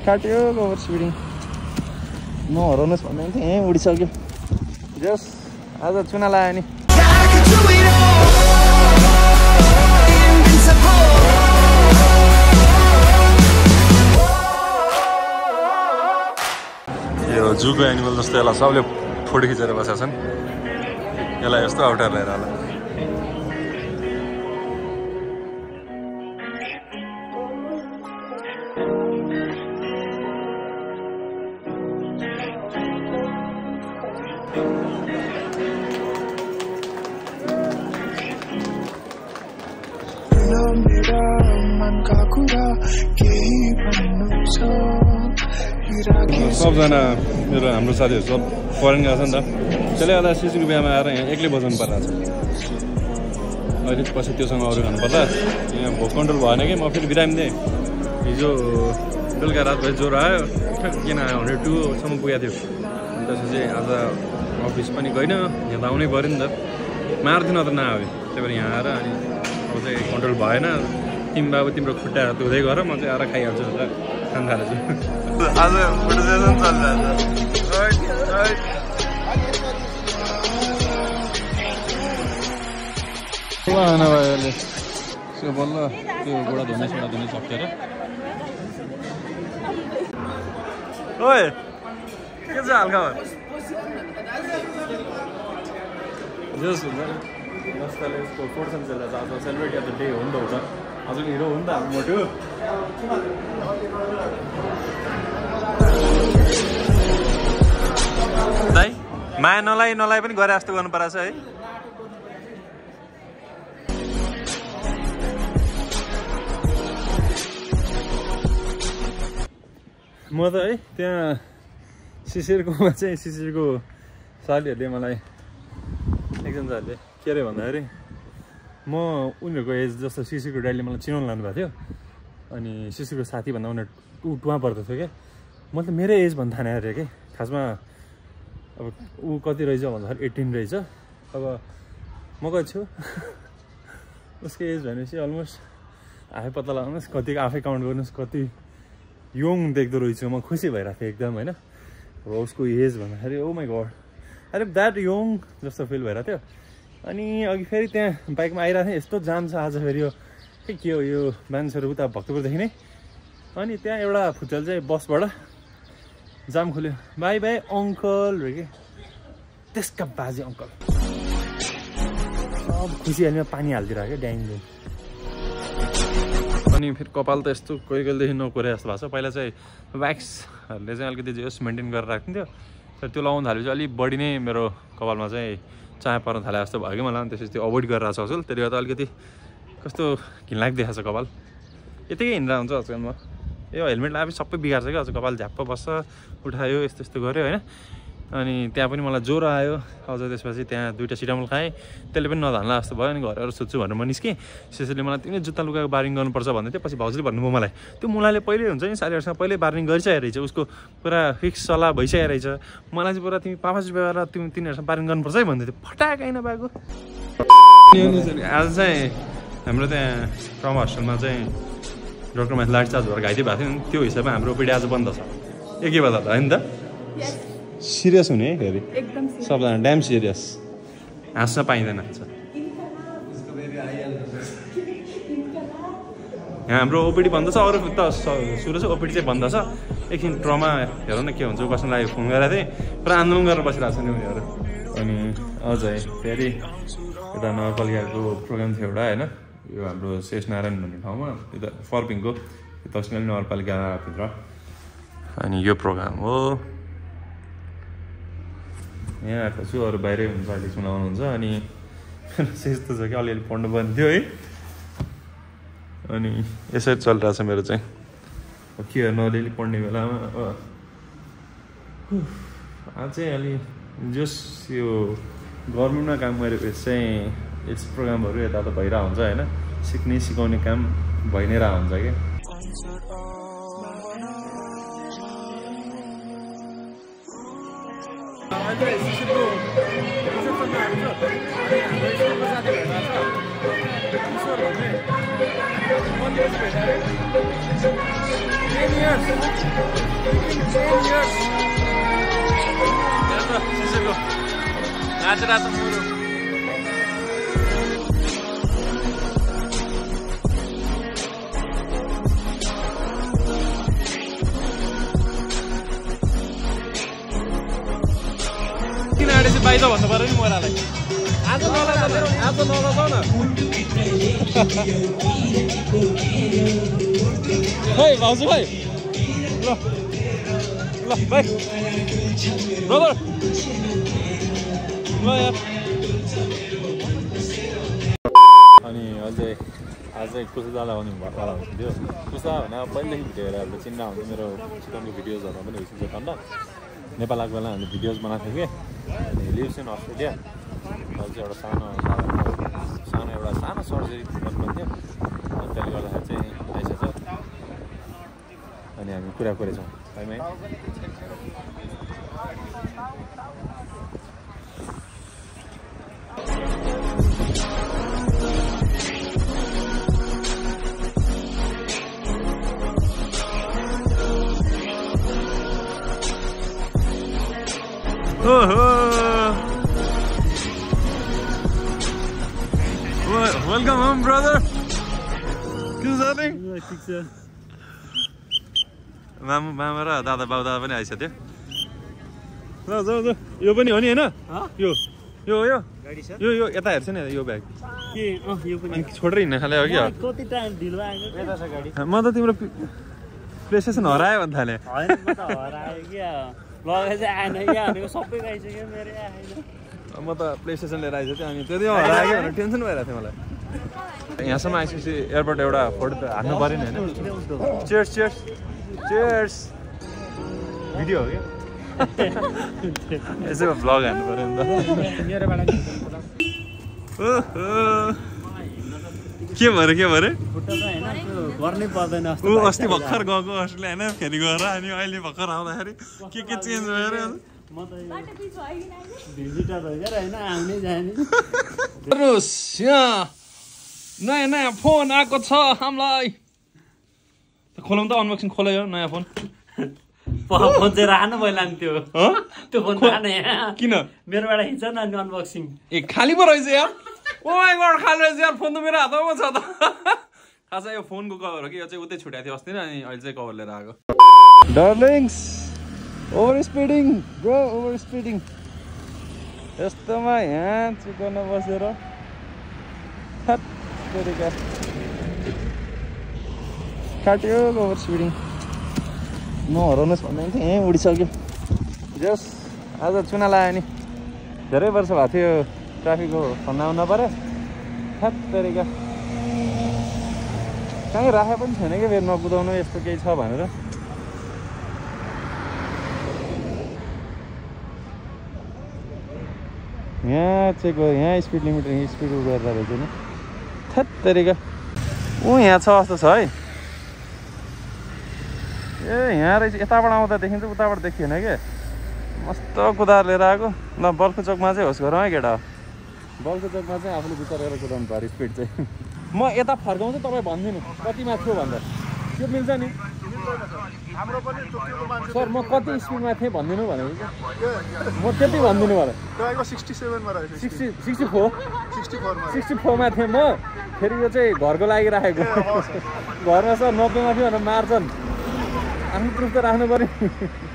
काट्यो ओभरस्पिडिङ नहराउनुहोस् भन्दै थिएँ यहीँ उडिसक्यो जस आज चुना लगायो नि यो जूको एनिमल जस्तो यसलाई सबले फोटो खिचेर बसेका छन् यसलाई यस्तो आउटार लिएर होला सबजना मेरो हाम्रो साथीहरू सब फरेन गएको छ नि त त्यसले गर्दा सिसीको बिहामा आएर यहाँ एक्लै बजाउनु परिरहेको छ अहिले पछि त्योसँग अरू खानुपर्दा यहाँ भोक कन्ट्रोल भएन कि म फेरि बिरामी दिएँ हिजो बेलुका रातभरि ज्वरो आयो किन आयो 102सम्म पुगेको थियो त्यसपछि आज अफिस पनि गएन यहाँ त आउनै पऱ्यो नि त मार्थ्यो न त नआयो त्यही भएर यहाँ आएर अनि अब चाहिँ कन्ट्रोल भएन तिमी बाबु तिम्रो खुट्टाहरू धुँदै गर म चाहिँ आएर खाइहाल्छु भनेर खान थालेछु आज फोटो सेसन चलिरहेछ बल्ल त्यो गोडा धुने सकेर ओए के छ हालखबर जस नस्ताले यसको फोर्सन चल्दैछ आज सेलिब्रेट अफ द डे हो नि त उता आजको हिरो हो नि त हाम्रो मोटो दाइ माया नलाइ पनि गरे जस्तो गर्नु परेछ है म त है त्यहाँ शिशिरकोमा चाहिँ शिशिरको साथीहरूले मलाई एकजनाले के अरे भन्दाखेरि म उनीहरूको एज जस्तो शिशिरको ड्याडीले मलाई चिनाउनु लानुभएको थियो अनि शिशिरको साथी भन्दा उनीहरू टुवा पर्दो थियो क्या म त मेरो एज भन्नु थाने अरे कि खासमा अब ऊ कति रहेछ भन्दाखेरि 18 रहेछ अब म कति छु उसको एज भनेपछि अलमोस्ट आफै पत्ता लगाउनुहोस् कति आफै काउन्ट गर्नुहोस् कति यङ देख्दो रहेछु म खुसी भइरहेको थिएँ एकदम होइन अब उसको एज भन्दाखेरि ओ माई गड अरे द्याट यङ जस्तो फिल भइरहेको थियो अनि अघि फेरि त्यहाँ बाइकमा आइरहेको थिएँ यस्तो जाम छ आज फेरि यो के हो यो मान्छेहरू उता भक्तपुरदेखि नै अनि त्यहाँ एउटा फुटल चाहिँ बसबाट जाम खोल्यो बाई बाई अङ्कल रे कि त्यसका बाजे अङ्कल सब खुसिहाल्ने पानी हालिदिरहेको क्या ड्याङ अनि फेरि कपाल त यस्तो कोही कहिलेदेखि नकोरे जस्तो भएको छ पहिला चाहिँ व्याक्सहरूले चाहिँ अलिकति जस मेन्टेन गरेर राख्थ्यो तर त्यो लगाउनु थालेपछि अलिक बढी नै मेरो कपालमा चाहिँ चाया पर्न थाले जस्तो भयो कि मलाई त्यसपछि त्यो अभोइड गरेर छ असल त्यसले गर्दा अलिकति कस्तो घिनलाग्दो देखाएको छ कपाल यतिकै हिँडेर हुन्छ आजकलमा यो हेलमेट लगाएपछि सबै बिगार्छ क्या अझ कपाल झ्याप्प बस्छ उठायो यस्तो यस्तो गऱ्यो होइन अनि त्यहाँ पनि मलाई ज्वरो आयो अझ त्यसपछि त्यहाँ 2टा सिटामोल खाएँ त्यसले पनि नधान्ला जस्तो भयो अनि घरहरू सुत्छु भनेर म निस्केँ त्यसैले मलाई तिनै जुत्ता लुगाको बार्निङ गर्नुपर्छ भन्दै थियो पछि भाउजूले भन्नुभयो मलाई त्यो मुलाले पहिल्यै हुन्छ नि साथीहरूसँग पहिल्यै बार्निङ गरिसकेको रहेछ उसको पुरा फिक्स सल्लाह भइसकेको रहेछ मलाई चाहिँ पुरा तिमी 500 रुपियाँ गरेर तिनीहरूसँग बार्निङ गर्नुपर्छ है भन्दै थियो फटाक होइन पाएको आज चाहिँ हाम्रो त्यहाँ ट्रमा हस्पिटलमा चाहिँ डक्टर माथि लाठीचार्ज भएर घाइते भएको थियो नि त्यो हिसाबमा हाम्रो ओपिडी आज बन्द छ के बेला त होइन त सिरियस हुने है फेरि सबजना ड्याम सिरियस हाँस्न पाइँदैन यहाँ हाम्रो ओपिडी बन्द छ अरू त सुरु चाहिँ ओपिडी चाहिँ बन्द छ एकछिन ट्रमा हेरौँ न के हुन्छ बस्नु लागि फोन गरेको थिएँ पुरा आन्दोलन गरेर बसिरहेको छ नि उनीहरू अनि अझै फेरि यता नगरपालिकाको प्रोग्राम थियो एउटा होइन यो हाम्रो शेषनारायण भन्ने ठाउँमा यता फर्पिङको तस्कली नगरपालिकाभित्र अनि यो प्रोग्राम हो यहाँ आएको छु अरू बाहिरै हुन्छ अहिले सुनाउनुहुन्छ अनि यस्तो छ कि अलिअलि पढ्नु पर्ने थियो है अनि यसरी चलिरहेको छ मेरो चाहिँ के गर्नु अलिअलि पढ्ने बेलामा आज चाहिँ अलि जस यो गभर्मेन्टमा काम गरेपछि चाहिँ यस प्रोग्रामहरू यता त भइरहेको हुन्छ होइन सिक्ने सिकाउने काम भइ नै रहेको हुन्छ क्या किन आडेपछि बाहिर भन्नु पर्यो नि मोरालाई आज नलजाऊ न खै भाउजू भाइ ल ल भाइ ब्रदर ल यार अनि अझै कुसा दादा आउने भएर हुन्थ्यो कुसा भने अब पहिलेदेखि भिडियो हेरेर चिन्ना हुन्थ्यो मेरो चिकनको भिडियोजहरू पनि भइसक्यो अन्त नेपाल आएको बेला हामीले भिडियोज बनाएको थियो कि अनि लिभ्स इन अस्ट्रेलिया अहिले चाहिँ एउटा सानो सर्जरी गर्नुपर्ने थियो अनि त्यसले गर्दाखेरि चाहिँ आइसकेछ अनि हामी कुरा गरेछौँ टाइमै Welcome home, brother. के छ नि? ठीक छ. मामा र दादा बाउ दादा पनि आइसक्यो. ल जाऊ. यो पनि हो नि हैन? यो गाडी छ. यो यता हेर्छ नि यो ब्याग. के यो पनि छोडेर हिँड्न खाले हो कि? कति टाइम ढिलो आएको? यता छ गाडी. म त तिम्रो प्लेस्टेसन हरायो भन्न थाले. हैन म त हरायो के लगेर चाहिँ आएन क्या भनेको सबै गइसक्यो मेरो आएन. म त प्लेस्टेसन लिएर आइसक्यो अनि त्यो चाहिँ हरायो भनेर टेन्सन भइरहेको थियो मलाई. यहाँसम्म आइसकेपछि एयरपोर्ट एउटा फोटो त हान्नु पऱ्यो नि होइन. चेयर्स भिडियो हो क्या यसो भ्लग हान्नु पऱ्यो नि त. के भरे गर्नै पर्दैन. ऊ अस्ति भर्खर गएको अस्ट्रेलिया होइन फेरि गएर अनि अहिले भर्खर आउँदाखेरि के चेन्ज भयो अरे. म त भिजिटर हो क्या होइन आउने जाने. नयाँ फोन आएको छ हामीलाई. खोलौँ त अनबक्सिङ खोल्यो यो नयाँ फोन. फोन चाहिँ राख्नु भयो लान्थ्यो त्यो फोन राख्ने किन मेरोबाट हिँड्छ न अनबक्सिङ. ए खाली पो रहेछ यार. ओ माइ गॉड खाली रहेछ यार. फोन त मेरो हातमा छ त. खासै यो फोनको कभर हो कि यो चाहिँ उतै छुट्याएको थियो अस्ति नै अनि अहिले चाहिँ कभर लिएर आएको. Darlings over speeding bro over speeding. यस्तोमा यहाँ चिकनमा बसेर काट्यो ओभर स्पिडिङ. नहराउनुहोस् भन्दै थिएँ यहीँ उडिसक्यो. जस आज चुना लगायो नि धेरै वर्ष भएको थियो ट्राफिकको खन्ना आउन पऱ्यो. थात तरिका कहीँ राखे पनि छैन क्या फेरि नकुदाउनु यस्तो केही छ भनेर. यहाँ चेक गऱ्यो यहाँ स्पिड लिमिट स्पिड गरेर रहेछ नि. थात तरिका यहाँ छ जस्तो छ है. ए यहाँ रहेछ. यताबाट आउँदा देखिन्छ उताबाट देखिएन क्या. मस्त कुदाएर लिएर आएको. ल बल्खु चोकमा चाहिँ होस् गरौँ है केटा. बल्खु चोकमा चाहिँ आफूले विचार गरेर कुदाउनु पऱ्यो स्पिड चाहिँ. म यता फर्काउँछु तपाईँ भनिदिनु कतिमा थियो भन्दा. त्यो मिल्छ नि सर. म कति स्पिडमा थिएँ भनिदिनु भनेको क्या. म त्यति भनिदिनु भयो. 64मा थिएँ म. फेरि यो चाहिँ घरको लागि राखेको. घरमा सर 90मा थियो भनेर मार्छन्. आफ्नो प्रुफ त राख्नु पऱ्यो.